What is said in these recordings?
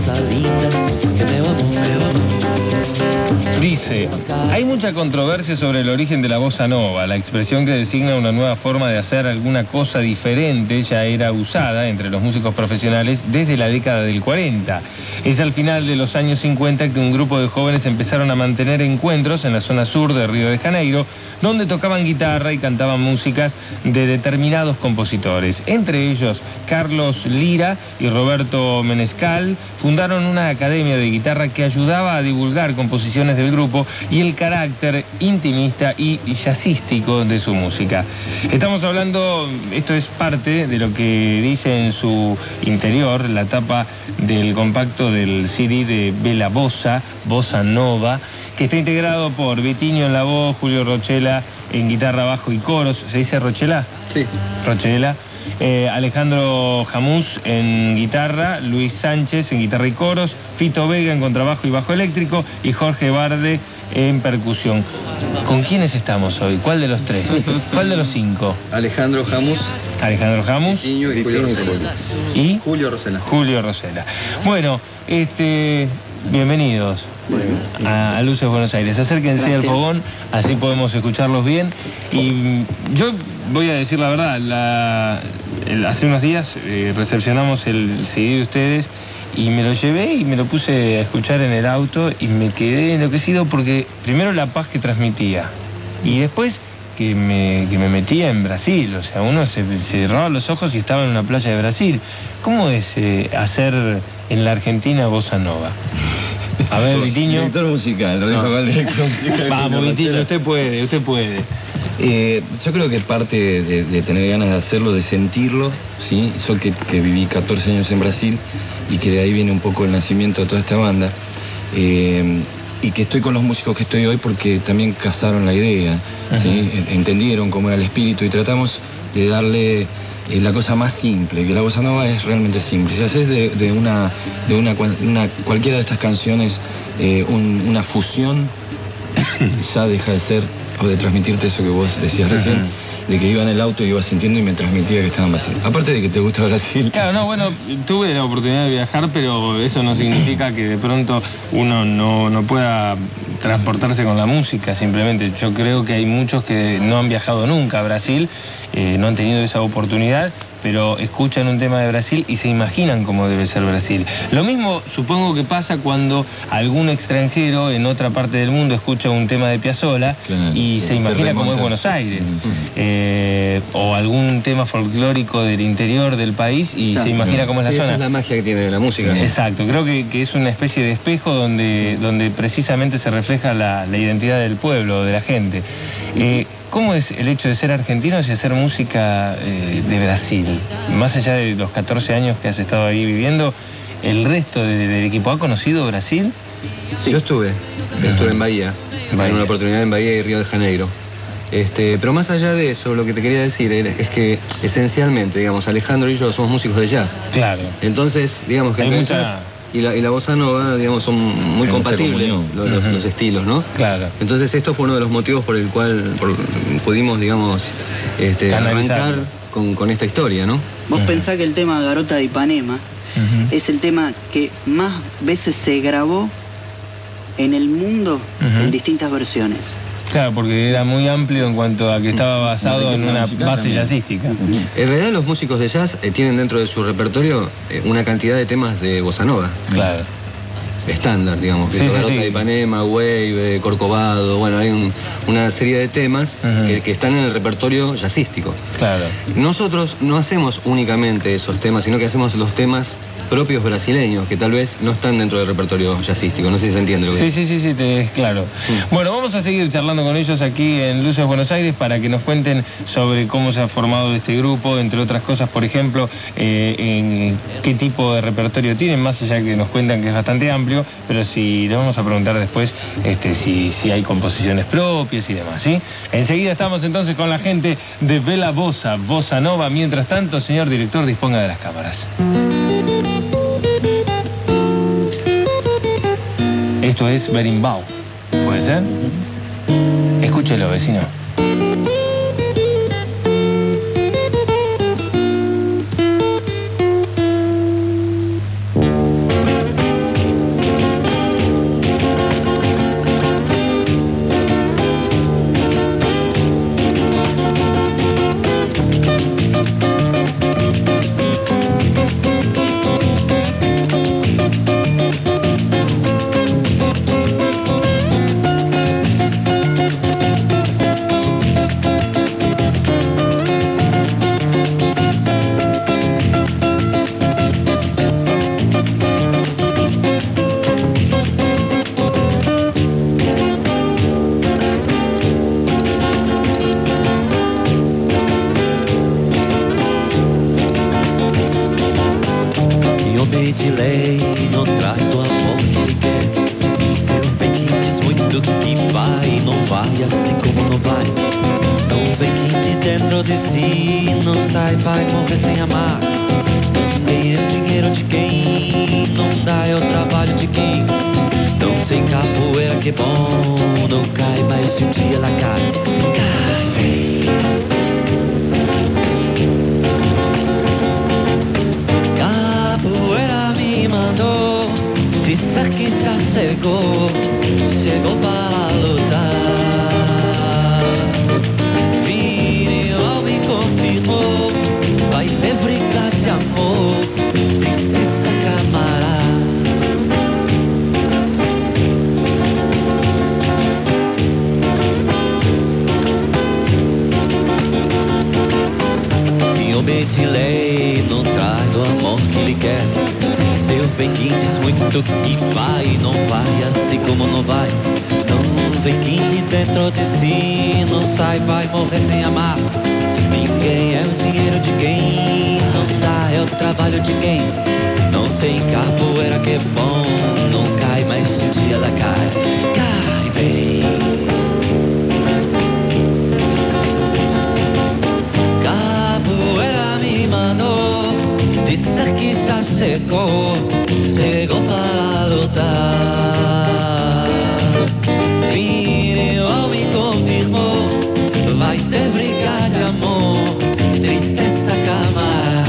cosa linda que me va muy. Dice, hay mucha controversia sobre el origen de la bossa nova. La expresión que designa una nueva forma de hacer alguna cosa diferente ya era usada entre los músicos profesionales desde la década del 40. Es al final de los años 50 que un grupo de jóvenes empezaron a mantener encuentros en la zona sur de Río de Janeiro, donde tocaban guitarra y cantaban músicas de determinados compositores. Entre ellos, Carlos Lira y Roberto Menescal fundaron una academia de guitarra que ayudaba a divulgar composiciones del grupo y el carácter intimista y jazzístico de su música. Estamos hablando, esto es parte de lo que dice en su interior la tapa del compacto del CD de Bella Bossa, Bossa Nova, que está integrado por Vitinho en la voz, Julio Rochela en guitarra, bajo y coros. ¿Se dice Rochela? Sí. Rochela. Alejandro Jamús en guitarra, Luis Sánchez en guitarra y coros, Fito Vega en contrabajo y bajo eléctrico y Jorge Barde en percusión. ¿Con quiénes estamos hoy? ¿Cuál de los tres? ¿Cuál de los cinco? Alejandro Jamús. Alejandro Jamús. Vitinho y Julio Rosela. ¿Y? Julio Rosela. Julio Rosela. Bueno, bienvenidos a Luces Buenos Aires. Acérquense al fogón, así podemos escucharlos bien. Y yo voy a decir la verdad, hace unos días recepcionamos el CD de ustedes y me lo llevé y me lo puse a escuchar en el auto y me quedé enloquecido porque primero la paz que transmitía y después que me metía en Brasil. O sea, uno se cerraba los ojos y estaba en una playa de Brasil. ¿Cómo es hacer en la Argentina bossa nova? A ver, Vitinho. Director musical, lo dejo con el director musical. Vamos, Vitinho, usted puede. Yo creo que parte de tener ganas de hacerlo, de sentirlo, ¿sí? Yo que viví 14 años en Brasil y que de ahí viene un poco el nacimiento de toda esta banda. Y que estoy con los músicos que estoy hoy porque también cazaron la idea, ¿sí? Entendieron cómo era el espíritu y tratamos de darle la cosa más simple, que la bossa nova es realmente simple. Si haces de cualquiera de estas canciones una fusión, ya deja de ser o de transmitirte eso que vos decías recién, de que iba en el auto y iba sintiendo y me transmitía que estaba en Brasil. Aparte de que te gusta Brasil. Claro, no, bueno, tuve la oportunidad de viajar, pero eso no significa que de pronto uno no pueda transportarse con la música, simplemente. Yo creo que hay muchos que no han viajado nunca a Brasil, no han tenido esa oportunidad, pero escuchan un tema de Brasil y se imaginan cómo debe ser Brasil. Lo mismo supongo que pasa cuando algún extranjero en otra parte del mundo escucha un tema de Piazzolla, claro, y se imagina cómo es Buenos Aires, o algún tema folclórico del interior del país y se imagina cómo es la zona. Esa es la magia que tiene la música. Exacto, creo que es una especie de espejo donde precisamente se refleja la identidad del pueblo, de la gente. ¿Cómo es el hecho de ser argentinos y hacer música de Brasil? Más allá de los 14 años que has estado ahí viviendo, ¿el resto del equipo ha conocido Brasil? Sí, yo estuve en Bahía, en una oportunidad en Bahía y Río de Janeiro. Pero más allá de eso, lo que te quería decir es que esencialmente, digamos, Alejandro y yo somos músicos de jazz. Claro. Entonces, digamos que el jazz y la bossa nova, digamos, son muy compatibles los estilos, ¿no? Claro. Entonces esto fue uno de los motivos por el cual pudimos, digamos, arrancar con esta historia, ¿no? Vos pensás que el tema Garota de Ipanema es el tema que más veces se grabó en el mundo en distintas versiones. Claro, porque era muy amplio en cuanto a que estaba basado en una base jazzística. En realidad los músicos de jazz tienen dentro de su repertorio una cantidad de temas de bossa nova. Claro. Estándar, digamos, que Garota de Ipanema, Wave, Corcovado, bueno, hay una serie de temas que están en el repertorio jazzístico. Claro. Nosotros no hacemos únicamente esos temas, sino que hacemos los temas propios brasileños, que tal vez no están dentro del repertorio jazzístico. No sé si se entiende lo que Sí, claro. Bueno, vamos a seguir charlando con ellos aquí en Luces Buenos Aires para que nos cuenten sobre cómo se ha formado este grupo, entre otras cosas, por ejemplo, en qué tipo de repertorio tienen, más allá que nos cuentan que es bastante amplio, pero si les vamos a preguntar después si hay composiciones propias y demás, ¿sí? Enseguida estamos entonces con la gente de Bella Bossa, Bossa Nova. Mientras tanto, señor director, disponga de las cámaras. Esto es Berimbau, ¿puede ser? Escúchelo, vecino. do amor que ele quer. Seu bem que diz muito que vai e não vai, assim como não vai. Não vem que de dentro de si não sai, vai morrer sem amar. Quem é o dinheiro de quem? Não dá, é o trabalho de quem? Não tem capoeira que é bom, não cai, mas se um dia ela cai, cai, vem. Capoeira me mandou, disse que já chegou, chegou para lutar. Virou me confirmou, vai ter briga de amor, tristeza camarada. De lei, não traz o amor que ele quer. Seu bem que diz muito que vai e não vai, assim como não vai. Não vem que de dentro de si não sai, vai morrer sem amar. Ninguém é o dinheiro de quem? Não dá, é o trabalho de quem? Não tem capoeira que é bom, não cai, mas se um dia ela cai, cai bem. Disse que já chegou, chegou para lutar. Virou me confirmou, vai ter briga de amor, tristeza camarada.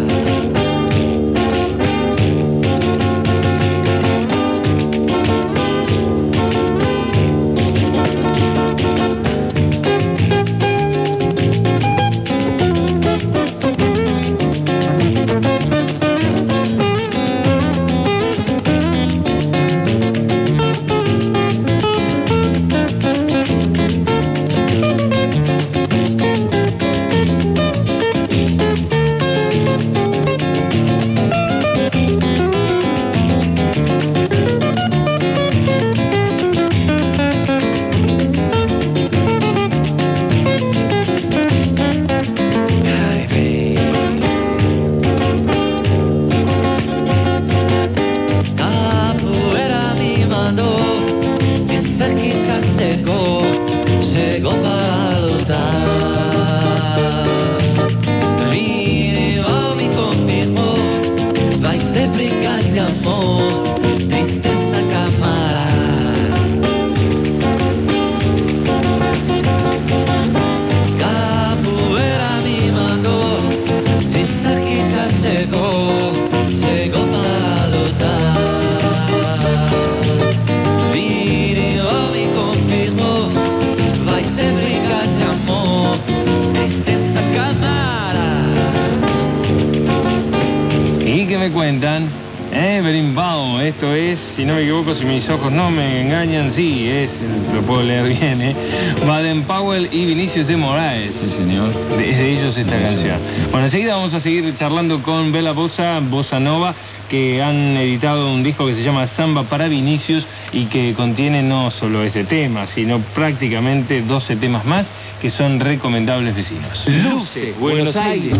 Cuentan, Berimbau, esto es, si no me equivoco, si mis ojos no me engañan, sí, lo puedo leer bien, Baden-Powell y Vinicius de Moraes. Sí, señor. Es de ellos esta canción. Bueno, enseguida vamos a seguir charlando con Bela Bossa, Bossa Nova, que han editado un disco que se llama Samba para Vinicius y que contiene no solo este tema, sino prácticamente 12 temas más que son recomendables vecinos. Luce, Buenos Aires.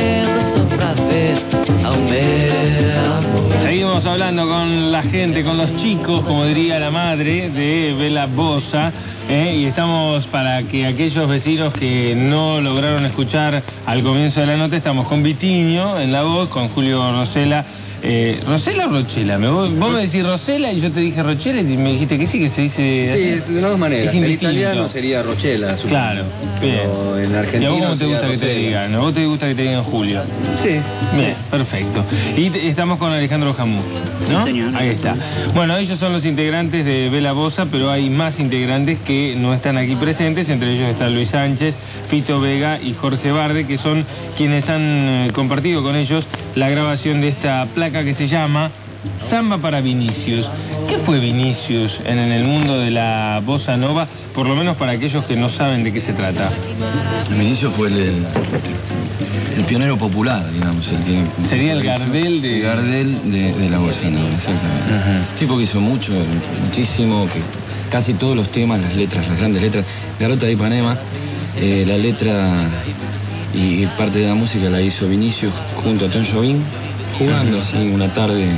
Seguimos hablando con la gente, con los chicos, como diría la madre de Bela Bossa, y estamos para que aquellos vecinos que no lograron escuchar al comienzo de la nota, estamos con Vitiño en la voz, con Julio Rosela. ¿Rosela o Rochela? Vos me decís Rosela y yo te dije Rochela y me dijiste que sí, que se dice así. Sí, es de las dos maneras. En italiano sería Rochela, supongo. Claro, bien. Pero en argentino. ¿Y a vos cómo te gusta Rosela. que te digan? ¿A vos te gusta que te digan Julio? Sí. Bien, perfecto. Y estamos con Alejandro Jamú, ¿no? Sí, señor. Ahí está. Bueno, ellos son los integrantes de Bela Bossa, pero hay más integrantes que no están aquí presentes. Entre ellos está Luis Sánchez, Fito Vega y Jorge Barde, que son quienes han compartido con ellos la grabación de esta placa que se llama Samba para Vinicius. ¿Qué fue Vinicius en el mundo de la bossa nova? Por lo menos para aquellos que no saben de qué se trata. Vinicius fue el pionero popular, digamos. Sería el Gardel de... El Gardel de la bossa nova, exactamente. Tipo que hizo muchísimo, que casi todos los temas, las letras, las grandes letras. Garota de Ipanema, la letra y parte de la música la hizo Vinicius junto a Tom Jobim, jugando así una tarde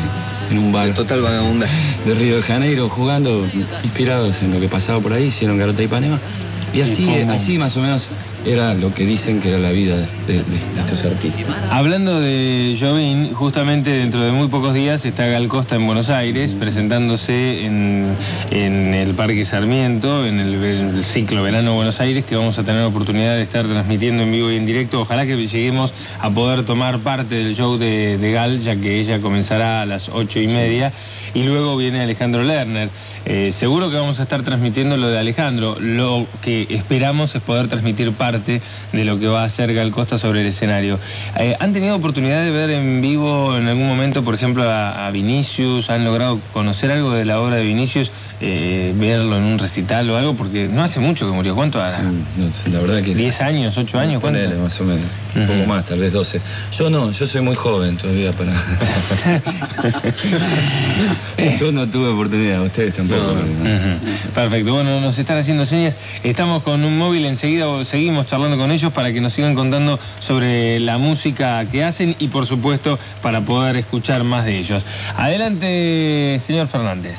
en un bar total vagabundaje de Río de Janeiro, jugando, inspirados en lo que pasaba por ahí, hicieron Garota de Ipanema. Y así más o menos era lo que dicen que era la vida de estos artistas. Hablando de Jobim, justamente dentro de muy pocos días está Gal Costa en Buenos Aires presentándose en el Parque Sarmiento, en el ciclo Verano Buenos Aires, que vamos a tener la oportunidad de estar transmitiendo en vivo y en directo. Ojalá que lleguemos a poder tomar parte del show de Gal, ya que ella comenzará a las 8:30 y luego viene Alejandro Lerner. Seguro que vamos a estar transmitiendo lo de Alejandro. Lo que esperamos es poder transmitir parte de lo que va a hacer Gal Costa sobre el escenario. ¿Han tenido oportunidad de ver en vivo en algún momento, por ejemplo, a Vinicius? ¿Han logrado conocer algo de la obra de Vinicius? Verlo en un recital o algo, porque no hace mucho que murió. ¿Cuánto hará? No, la verdad que... 10 años, 8 años, ¿cuánto? Más o menos, un poco más, tal vez 12. Yo soy muy joven todavía para... Yo no tuve oportunidad, ustedes tampoco. Perfecto, bueno, nos están haciendo señas. Estamos con un móvil, enseguida seguimos charlando con ellos para que nos sigan contando sobre la música que hacen y por supuesto para poder escuchar más de ellos. Adelante, señor Fernández.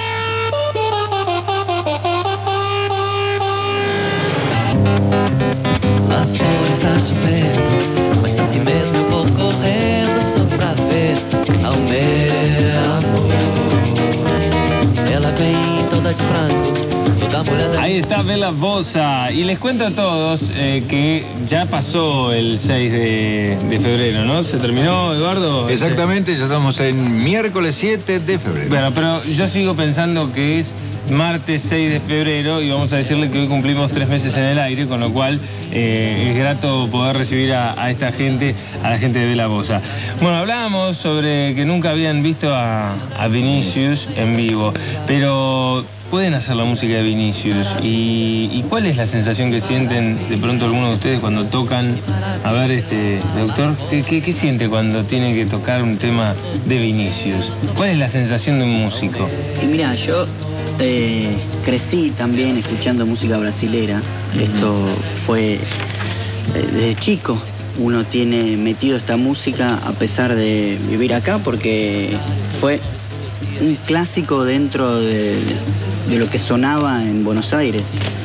A flor está chovendo, mas assim mesmo eu vou correndo só pra ver ao meu amor. Ela vem toda de branco, toda molhada. Ahí está Bella Bossa y les cuento a todos que ya pasó el 6 de febrero, ¿no? ¿Se terminó, Eduardo? Exactamente, ya estamos en miércoles 7 de febrero. Bueno, pero yo sigo pensando que es martes 6 de febrero y vamos a decirle que hoy cumplimos 3 meses en el aire, con lo cual es grato poder recibir a esta gente, a la gente de Bella Bossa. Bueno, hablábamos sobre que nunca habían visto a Vinicius en vivo, pero pueden hacer la música de Vinicius y ¿cuál es la sensación que sienten de pronto algunos de ustedes cuando tocan? A ver, doctor, ¿qué siente cuando tiene que tocar un tema de Vinicius? ¿Cuál es la sensación de un músico? Y mira, yo crecí también escuchando música brasilera. Esto fue desde chico. Uno tiene metido esta música a pesar de vivir acá porque fue un clásico dentro de lo que sonaba en Buenos Aires.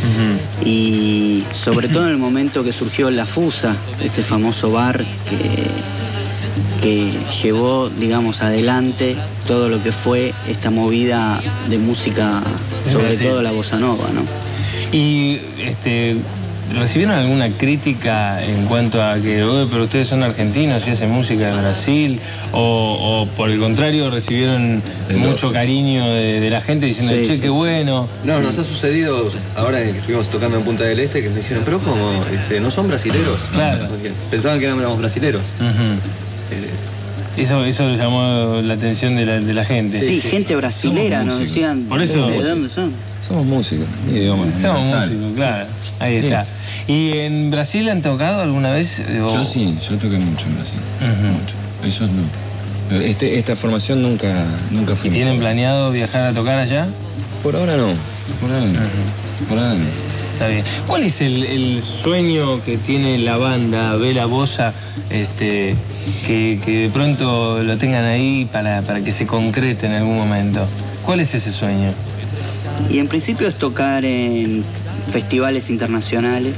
Y sobre todo en el momento que surgió La Fusa, ese famoso bar que llevó, digamos, adelante todo lo que fue esta movida de música, sobre todo la bossa nova, ¿no? Y ¿recibieron alguna crítica en cuanto a que, pero ustedes son argentinos y hacen música de Brasil? O por el contrario, recibieron mucho cariño de la gente diciendo, che, qué bueno? No, nos ha sucedido ahora que estuvimos tocando en Punta del Este, que nos dijeron, pero ¿cómo? ¿No son brasileros? Claro. Porque pensaban que éramos brasileros. Eso llamó la atención de la gente. Sí, gente brasilera, nos decían. Por eso, ¿de dónde son? Somos músicos, idioma. Somos músicos, claro. Ahí está. ¿Y en Brasil han tocado alguna vez? Yo sí, yo toqué mucho en Brasil. Mucho. Ellos no. Esta formación nunca fue. ¿Y tienen planeado viajar a tocar allá? Por ahora no. Por ahora no. Por ahora no. Está bien. ¿Cuál es el sueño que tiene la banda Bella Bossa, que de pronto lo tengan ahí para que se concrete en algún momento? ¿Cuál es ese sueño? Y en principio es tocar en festivales internacionales.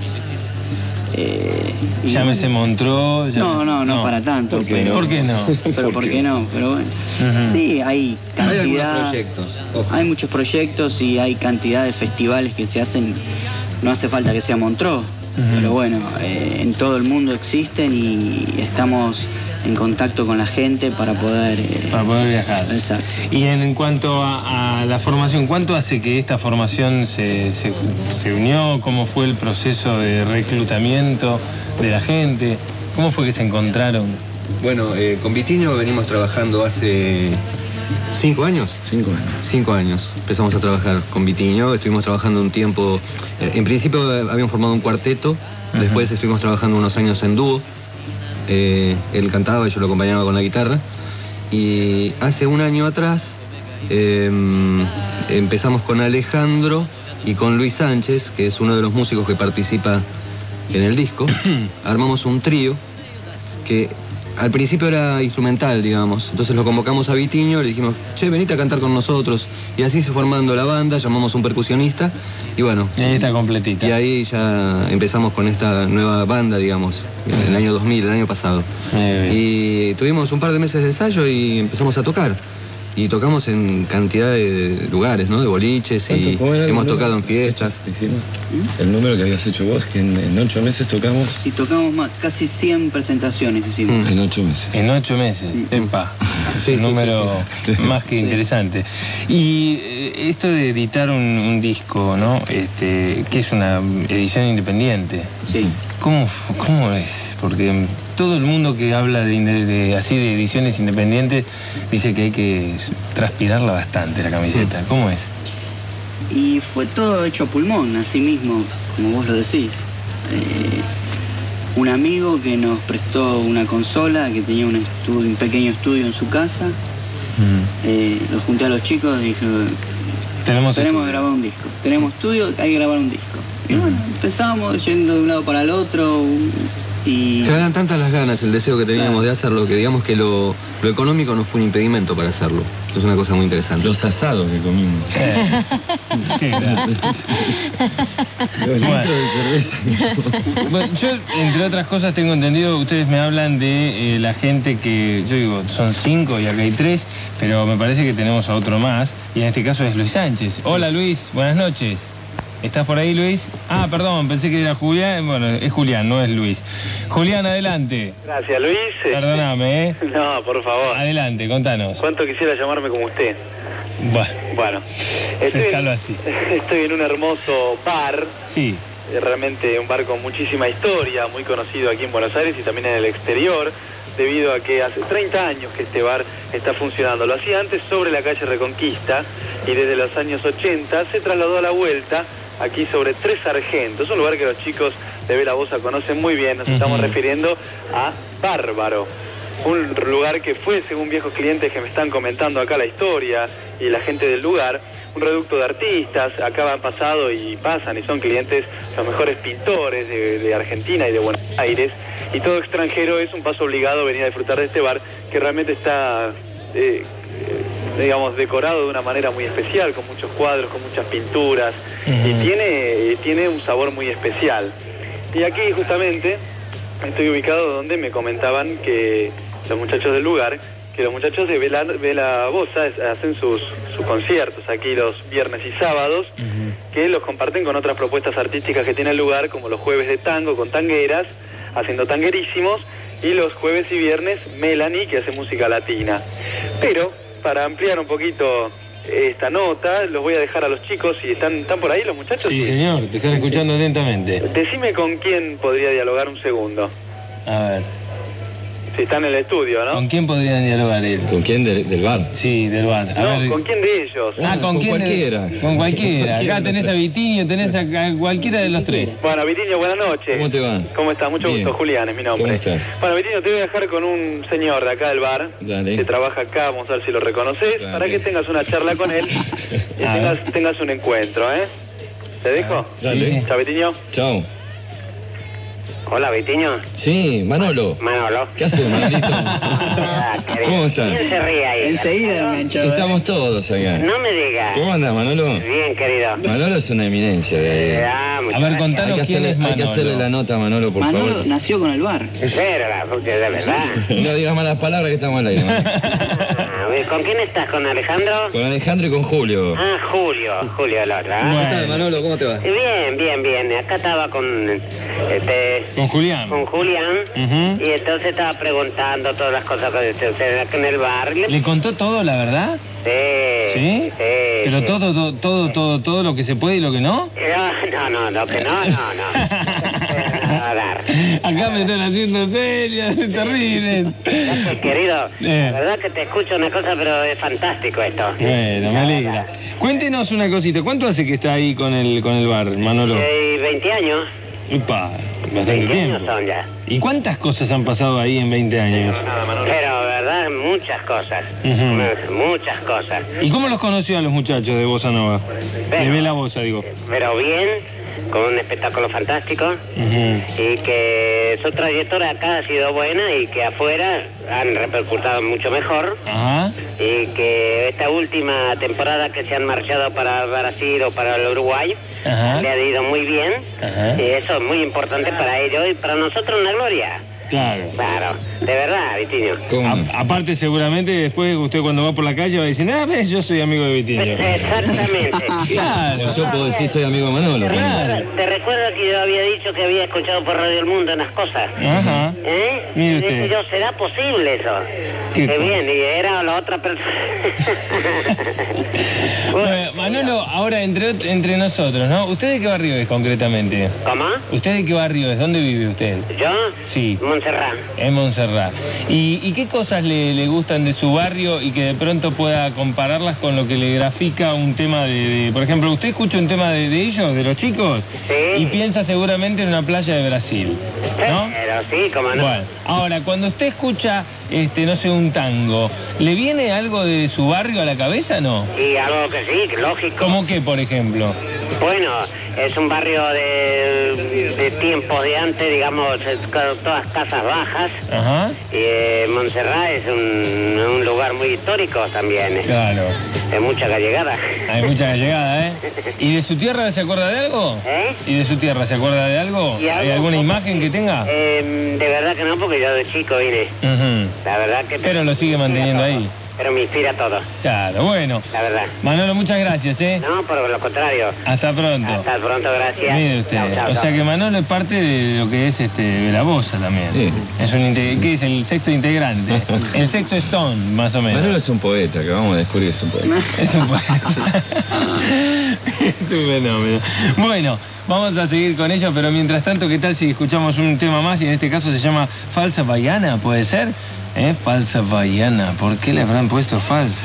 Llámese Montreux. No para tanto. ¿Por qué no? ¿Por qué no? Pero bueno. Sí, hay cantidad. Hay algunos proyectos. Hay muchos proyectos y hay cantidad de festivales que se hacen. No hace falta que sea Montreux, pero bueno, en todo el mundo existen y estamos en contacto con la gente para poder viajar. Exacto. Y en cuanto a la formación, ¿cuánto hace que esta formación se unió? ¿Cómo fue el proceso de reclutamiento de la gente? ¿Cómo fue que se encontraron? Bueno, con Vitinho venimos trabajando hace 5 años. 5 años. 5 años. Empezamos a trabajar con Vitinho, estuvimos trabajando un tiempo. En principio habíamos formado un cuarteto, después estuvimos trabajando unos años en dúo. Él cantaba y yo lo acompañaba con la guitarra. Y hace un año atrás empezamos con Alejandro y con Luis Sánchez, que es uno de los músicos que participa en el disco. Armamos un trío que al principio era instrumental, digamos. Entonces lo convocamos a Vitiño, le dijimos, che, venite a cantar con nosotros. Y así se formando la banda, llamamos a un percusionista y bueno. Y ahí está completita. Y ahí ya empezamos con esta nueva banda, digamos, en el año 2000, el año pasado. Y tuvimos un par de meses de ensayo y empezamos a tocar. Y tocamos en cantidad de lugares, ¿no? De boliches y hemos tocado en fiestas. El número que habías hecho vos, que en 8 meses tocamos. Sí, tocamos casi 100 presentaciones hicimos. En 8 meses. En 8 meses, epa. Sí, Un número sí. más que interesante. Y esto de editar un disco, ¿no? Que es una edición independiente. Sí. ¿Cómo es? Porque todo el mundo que habla así de ediciones independientes dice que hay que transpirarla bastante la camiseta. ¿Cómo es? Y fue todo hecho a pulmón, así mismo, como vos lo decís. Un amigo que nos prestó una consola, que tenía un pequeño estudio en su casa. Lo junté a los chicos y dije, tenemos que grabar un disco. Tenemos estudio, hay que grabar un disco. Y bueno, empezamos yendo de un lado para el otro. Y... Que eran tantas las ganas, el deseo que teníamos de hacerlo, que digamos que lo económico no fue un impedimento para hacerlo. Esto es una cosa muy interesante. Los asados que comimos. Los litros de cerveza. Bueno, yo, entre otras cosas, tengo entendido, ustedes me hablan de la gente que, yo digo, son 5 y acá hay 3, pero me parece que tenemos a otro más, y en este caso es Luis Sánchez. Hola Luis, buenas noches. ¿Estás por ahí, Luis? Ah, perdón, pensé que era Julián. Bueno, es Julián, no es Luis. Julián, adelante. Gracias, Luis. Perdóname, ¿eh? No, por favor. Adelante, contanos. ¿Cuánto quisiera llamarme como usted? Bueno. Estoy en un hermoso bar. Sí. Realmente un bar con muchísima historia, muy conocido aquí en Buenos Aires y también en el exterior, debido a que hace 30 años que este bar está funcionando. Lo hacía antes sobre la calle Reconquista y desde los años 80 se trasladó a la vuelta aquí sobre Tres Sargentos, un lugar que los chicos de Bela Bosa conocen muy bien. Nos estamos refiriendo a Bárbaro, un lugar que fue, según viejos clientes que me están comentando acá la historia y la gente del lugar, un reducto de artistas. Acá han pasado y pasan y son clientes los mejores pintores de Argentina y de Buenos Aires, y todo extranjero es un paso obligado a venir a disfrutar de este bar que realmente está digamos, decorado de una manera muy especial, con muchos cuadros, con muchas pinturas, y tiene un sabor muy especial. Y aquí justamente estoy ubicado donde me comentaban que los muchachos del lugar, que los muchachos de Bela Bosa hacen sus conciertos aquí los viernes y sábados, que los comparten con otras propuestas artísticas que tiene el lugar, como los jueves de tango con tangueras, haciendo tanguerísimos, y los jueves y viernes Melanie, que hace música latina. Pero para ampliar un poquito esta nota, los voy a dejar a los chicos. ¿Y están por ahí los muchachos? Sí, señor, te están escuchando atentamente. Decime con quién podría dialogar un segundo. A ver. Si está en el estudio, ¿no? ¿Con quién podrían dialogar él? ¿Con quién del bar? Sí, del bar. ¿Con quién de ellos? ¿con quién? Cualquiera. Con cualquiera. Acá tenés a Vitiño, tenés a cualquiera de los 3. Bueno, Vitiño, buenas noches. ¿Cómo te va? ¿Cómo estás? Mucho gusto, Julián es mi nombre. ¿Cómo estás? Bueno, Vitiño, te voy a dejar con un señor de acá del bar, que trabaja acá, vamos a ver si lo reconoces, para que tengas una charla con él y tengas un encuentro, ¿eh? ¿Te dejo? Dale. Chao, Vitiño. Chao. Hola, Vitiño. Sí, Manolo. Manolo. ¿Qué haces, Manolito? ¿Cómo estás? ¿Quién se ríe ahí? Enseguida me enganchó. Estamos todos acá. No me digas. ¿Cómo andas, Manolo? Bien, querido. Manolo es una eminencia de ahí. Muchas A ver, gracias. contanos quién es Manolo. Hay que hacerle la nota a Manolo, por Manolo favor. nació con el bar. Pero, de verdad. No digas malas palabras que estamos al aire, Manolo. ¿Con quién estás? ¿Con Alejandro? Con Alejandro y con Julio. Ah, Julio el otro. ¿Cómo estás, Manolo? ¿Cómo te va? Bien. Acá estaba con Con Julián. Y entonces estaba preguntando todas las cosas que suceden acá en el bar. ¿Le contó todo, la verdad? Sí. ¿Sí? Pero sí. todo lo que se puede y lo que no. No, que no. A dar. Acá me están haciendo serias, es terrible. Querido, la verdad que te escucho una cosa, pero es fantástico esto. Bueno, me alegra. Cuéntenos una cosita, ¿cuánto hace que está ahí con el bar, Manolo? 20 años. Upa, bastante 20 años tiempo. son ya. ¿Y cuántas cosas han pasado ahí en 20 años? Pero, verdad, muchas cosas. Muchas cosas. ¿Y cómo los conoció a los muchachos de Bossa Nova? De Bela Bossa, digo. Pero bien, con un espectáculo fantástico y que su trayectoria acá ha sido buena y que afuera han repercutido mucho mejor y que esta última temporada que se han marchado para Brasil o para el Uruguay le ha ido muy bien y eso es muy importante para ellos y para nosotros una gloria. Claro. Claro, de verdad, Vitinho. Aparte, seguramente, después usted cuando va por la calle va a decir, ves, yo soy amigo de Vitinho. Exactamente. Claro. Yo puedo decir soy amigo de Manolo. Claro. ¿Te recuerdas que yo había dicho que había escuchado por Radio El Mundo unas cosas? Ajá. Mire usted. Dije yo, ¿será posible eso? Qué bien, y era la otra persona. Bueno, Manolo, ahora entre nosotros, ¿no? ¿Usted de qué barrio es concretamente? ¿Cómo? ¿Usted de qué barrio es? ¿Dónde vive usted? ¿Yo? Sí. Montserrat. En Montserrat. ¿Y qué cosas le gustan de su barrio y que de pronto pueda compararlas con lo que le grafica un tema por ejemplo, usted escucha un tema de ellos, de los chicos, y piensa seguramente en una playa de Brasil, ¿no? Pero sí, cómo no. Bueno, ahora, cuando usted escucha, no sé, un tango, ¿le viene algo de su barrio a la cabeza, no? Y algo que sí, lógico. ¿Cómo qué, por ejemplo? Bueno, es un barrio de tiempos de antes, digamos, con todas casas bajas. Ajá. Y Montserrat es un lugar muy histórico también. Claro. Hay mucha gallegada. Hay mucha gallegada, ¿eh? ¿Y de su tierra se acuerda de algo? ¿Y de su tierra se acuerda de algo? ¿Hay alguna imagen que tenga? De verdad que no, porque yo de chico vine. La verdad que... Pero lo sigue manteniendo ahí. Pero me inspira todo. Claro, bueno. La verdad. Manolo, muchas gracias, ¿eh? No, por lo contrario. Hasta pronto. Hasta pronto, gracias. Mire usted. Chau, o sea que Manolo es parte de lo que es de la bossa también. Sí. Es ¿qué es? El sexto integrante. El sexto Stone, más o menos. Manolo es un poeta, que vamos a descubrir que es un poeta. Es un poeta. Es un fenómeno. Bueno, vamos a seguir con ello, pero mientras tanto, ¿qué tal si escuchamos un tema más? Y en este caso se llama Falsa Baiana, ¿puede ser? Falsa Baiana. ¿Por qué le habrán puesto falsa?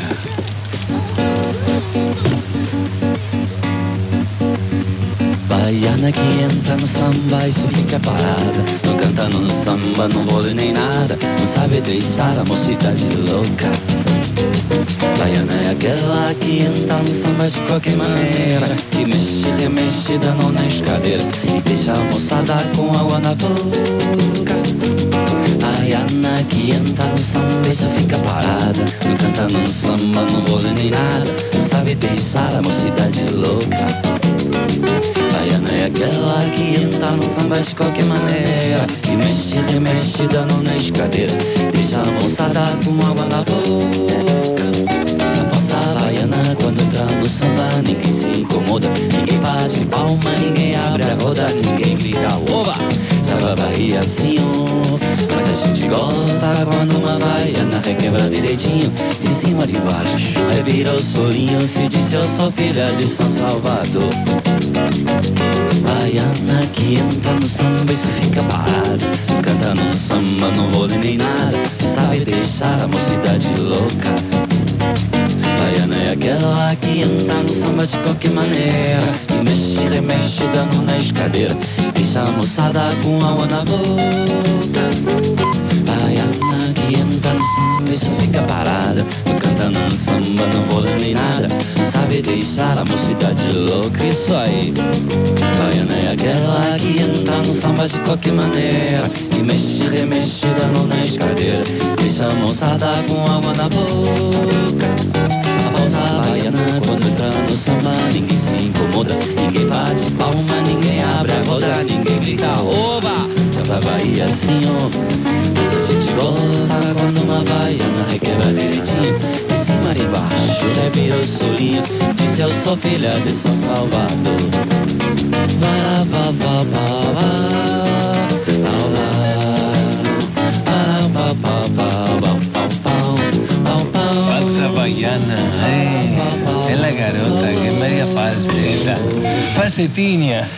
Baiana que entra no samba e só fica parada, não cantando no samba, não vole nem nada, não sabe deixar a mocidade louca. Baiana é aquela que entra no samba de qualquer maneira, que mexe, remexe, dando na escadeira e deixa a moçada com água na boca. Baiana que entra no samba e só fica parada, não cantando no samba, não vole nem nada, não sabe deixar a mocidade louca. Baiana é aquela que entra no samba de qualquer maneira, que mexe, remexe, dando na escadeira, deixa a moçada com água na boca. A nossa baiana quando entra no samba, ninguém se incomoda, ninguém bate palma, ninguém abre a roda, ninguém grita oba. Samba Bahia assim, mas a gente gosta quando uma baiana requebra direitinho, de cima de baixo, revira o solinho, se diz eu sou filha de São Salvador. Baiana que entra no samba e só fica parada, não canta no samba, não vole nem nada, não sabe deixar a mocidade louca. Baiana é aquela que entra no samba de qualquer maneira, e mexe, remexe, dando na escadeira, deixa a moçada com água na boca. Baiana que entra no samba e só fica parada, não canta no samba, não vole nem nada, não sabe deixar a mocidade louca. Isso aí. Baiana é aquela que entra no samba de qualquer maneira, e mexe, remexe, dando na escadeira, deixa a moçada com água na boca. A falsa baiana quando entra no samba, ninguém se incomoda, ninguém bate palma, ninguém abre a roda, ninguém grita oba. Samba Bahia assim, mas a gente gosta quando uma baiana requebra direitinho, de cima e baixo, revira o solinho, diz eu sou filha de São Salvador. Falsa Baiana, es la garota que es media falseta, falsetinia.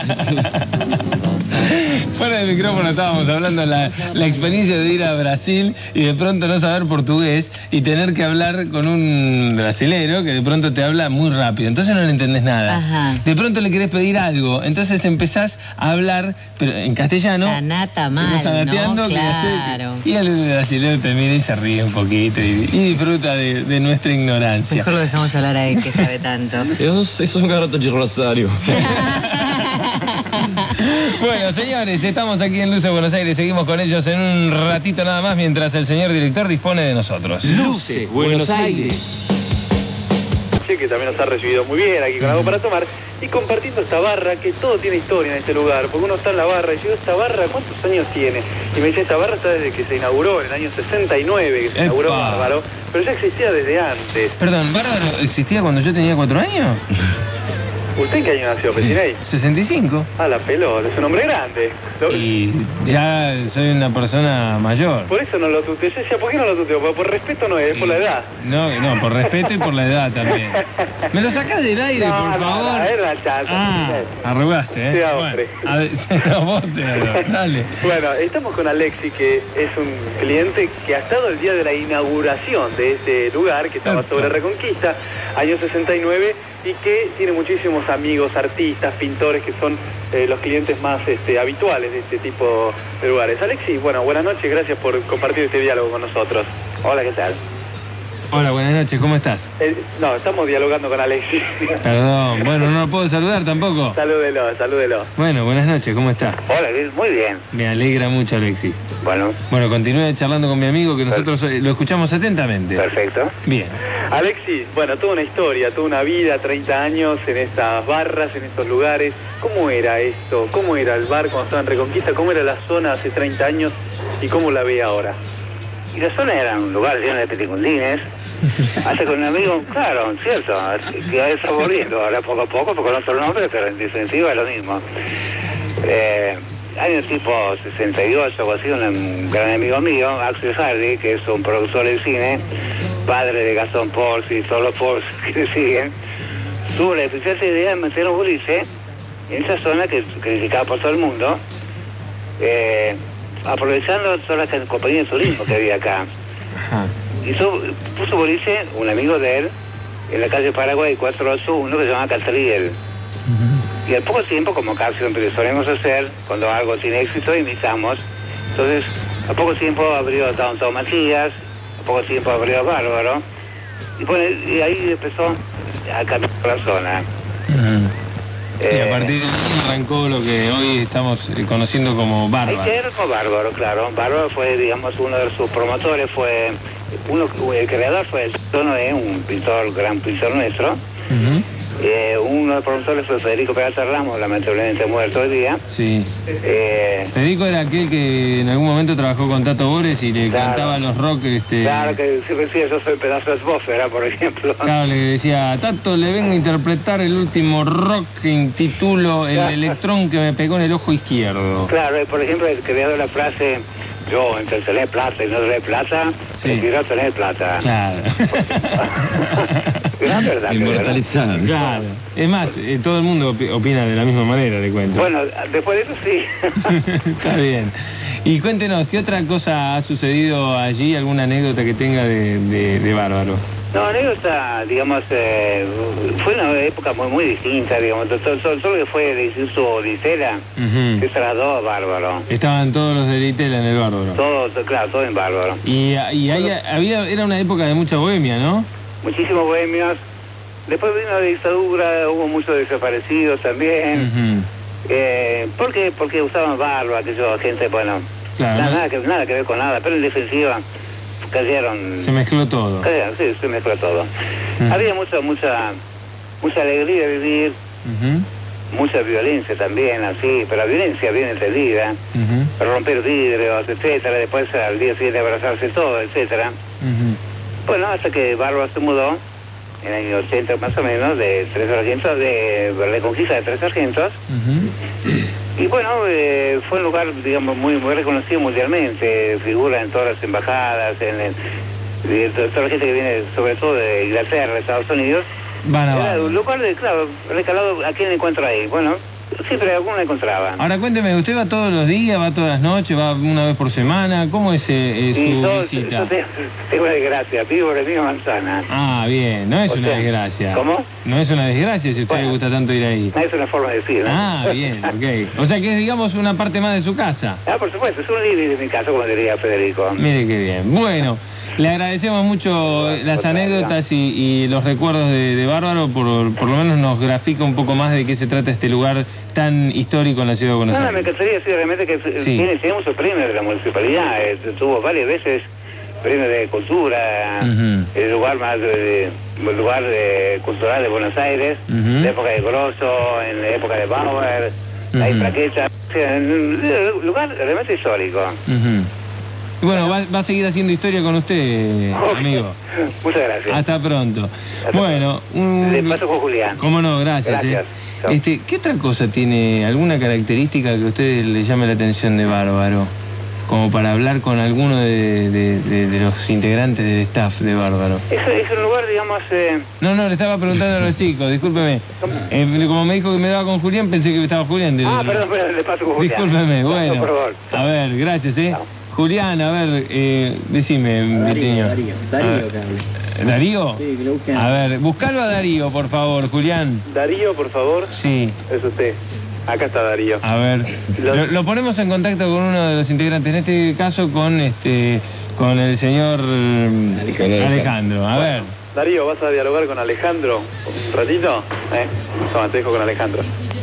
Fuera del micrófono estábamos hablando de la experiencia de ir a Brasil y de pronto no saber portugués y tener que hablar con un brasilero que de pronto te habla muy rápido, entonces no le entendés nada. Ajá. De pronto le querés pedir algo, entonces empezás a hablar pero en castellano. La nata mal, ¿no? Claro. Y el brasilero te mira y se ríe un poquito y disfruta de nuestra ignorancia. Mejor lo dejamos hablar a él que sabe tanto. Eso es un garoto de Rosario. Bueno, señores, estamos aquí en Luce Buenos Aires. Seguimos con ellos en un ratito nada más mientras el señor director dispone de nosotros. Luce Buenos Aires. Que también nos ha recibido muy bien aquí con algo para tomar y compartiendo esta barra, que todo tiene historia en este lugar, porque uno está en la barra y yo, ¿esta barra cuántos años tiene? Y me dice, esta barra está desde que se inauguró, en el año 69 que se inauguró Bárbaro, pero ya existía desde antes. Perdón, ¿Bárbaro existía cuando yo tenía 4 años? ¿Usted en qué año nació, Petinei? 65. Ah, la pelota, es un hombre grande. Y ya soy una persona mayor. Por eso no lo tuteo. Yo decía, ¿por qué no lo tuteo? Por respeto no es, por la edad. No, por respeto y por la edad también. ¿Me lo sacás del aire, por favor? Arrugaste, ¿eh? Sí, hombre. Bueno, a ver, no, vos, dale. Bueno, estamos con Alexis, que es un cliente que ha estado el día de la inauguración de este lugar, que estaba sobre Reconquista, año 69, y que tiene muchísimos amigos, artistas, pintores, que son los clientes más habituales de este tipo de lugares. Alexis, bueno, buenas noches, gracias por compartir este diálogo con nosotros. Hola, ¿qué tal? Hola, buenas noches, ¿cómo estás? No, estamos dialogando con Alexis. Perdón, bueno, no lo puedo saludar tampoco. Salúdelo. Bueno, buenas noches, ¿cómo estás? Hola, muy bien. Me alegra mucho, Alexis. Bueno, continúe charlando con mi amigo, que nosotros lo escuchamos atentamente. perfecto. Bien. Alexis, bueno, toda una historia, toda una vida, 30 años en estas barras, en estos lugares. ¿Cómo era esto? ¿Cómo era el bar cuando estaba en Reconquista? ¿Cómo era la zona hace 30 años y cómo la ve ahora? Y la zona era un lugar lleno de peticundines. Hace con un amigo, claro, cierto, que va desaborriendo ahora poco a poco, con otro nombre, pero en definitiva es lo mismo. Años tipo 68 o así, un gran amigo mío, Axel Hardy, que es un productor de cine, padre de Gastón Porci y todos los Porci que le siguen, tuvo la eficiente idea de meter un boliche en esa zona que es criticada por todo el mundo, aprovechando todas las compañías de turismo que había acá. Ajá. Puso boliche, un amigo de él, en la calle Paraguay 481, que se llama Casariel. Y al poco tiempo, como casi siempre solemos hacer, cuando algo tiene éxito, imitamos. Entonces, a poco tiempo abrió Downtown Matías, a poco tiempo abrió Bárbaro, y bueno, y ahí empezó a cambiar la zona. Y a partir de ahí arrancó lo que hoy estamos conociendo como Bárbaro. Ahí era como Bárbaro, claro. Bárbaro fue, digamos, uno de sus promotores, el creador fue el Noé, un gran pintor nuestro. Uno de los promotores fue Federico Peralta Ramos, lamentablemente muerto hoy día. Sí. Federico era aquel que en algún momento trabajó con Tato Bores y le cantaba los rock. Claro, que siempre decía, yo soy pedazo de atmósfera, por ejemplo. Claro, le decía, Tato, le vengo a interpretar el último rock que intitulo El electrón que me pegó en el ojo izquierdo. Claro, por ejemplo, el creador de la frase, yo entre tener plata y no tener plata, prefiero tener plata. Claro. Es verdad. Inmortalizado. Claro. Es más, todo el mundo opina de la misma manera, le cuento. Bueno, después de eso sí. Está bien. Y cuéntenos, ¿qué otra cosa ha sucedido allí? ¿Alguna anécdota que tenga de Bárbaro? No, anécdota, digamos, fue una época muy distinta, digamos. Solo que fue el Instituto Ditela, se trasladó a Bárbaro. Estaban todos los de Ditela en el Bárbaro. Todo en Bárbaro. Y ahí era una época de mucha bohemia, ¿no? Muchísimos bohemios. Después vino la dictadura, hubo muchos desaparecidos también. ¿Por qué? Porque usaban barba, gente, bueno, claro, nada que ver con nada, pero en definitiva cayeron. Se mezcló todo. Sí, se mezcló todo. Había mucha alegría de vivir, mucha violencia también, así, pero la violencia bien entendida, romper vidrios, etcétera, después al día siguiente abrazarse todo, etcétera. Bueno, hasta que Bárbaro se mudó, en el año 80 más o menos, de Tres Sargentos, de Reconquista de Tres Sargentos. Y bueno, fue un lugar, digamos, muy reconocido mundialmente, figura en todas las embajadas, toda la gente que viene, sobre todo de Inglaterra, de Estados Unidos. Era un lugar, claro, recalado, ¿a quién encuentro ahí? Bueno, siempre alguno encontraba. Ahora cuénteme, ¿usted va todos los días, va todas las noches, va una vez por semana? ¿Cómo es su visita? Yo tengo una desgracia, vivo en la misma manzana. Ah, bien, no es una desgracia. ¿Cómo? No es una desgracia si a usted le gusta tanto ir ahí. Es una forma de decir, ¿no? Ah, bien, ok. O sea que es, digamos, una parte más de su casa. Ah, por supuesto, es un living de mi casa, como diría Federico. Mire qué bien. Bueno, Le agradecemos mucho las anécdotas y los recuerdos de Bárbaro, por lo menos nos grafica un poco más de qué se trata este lugar tan histórico en la ciudad de Buenos Aires. Me encantaría decir realmente que tenemos el premio de la municipalidad, tuvo varias veces premio de cultura, el lugar más cultural de Buenos Aires, en la época de Grosso, en la época de Bauer, hay plaquetas, o sea, un lugar realmente histórico. Y bueno, va a seguir haciendo historia con usted, amigo. Muchas gracias. Hasta pronto. Bueno, le paso con Julián. Cómo no, gracias. ¿Qué otra cosa tiene, alguna característica que a usted le llame la atención de Bárbaro? Como para hablar con alguno de los integrantes del staff de Bárbaro. Es un lugar, digamos... No, le estaba preguntando a los chicos, discúlpeme. Como me dijo que me daba con Julián, pensé que estaba Julián. Perdón, le paso con Julián. Discúlpeme, bueno. No, por favor. A ver, gracias, Julián, a ver, decime, Vitiño. ¿Darío? Sí, que lo busquen. A ver, buscalo a Darío, por favor, Julián. Darío, por favor. Sí. Es usted. Acá está Darío. A ver, lo ponemos en contacto con uno de los integrantes, en este caso con el señor Alejandro. A ver. Darío, ¿vas a dialogar con Alejandro un ratito? Toma, te dejo con Alejandro.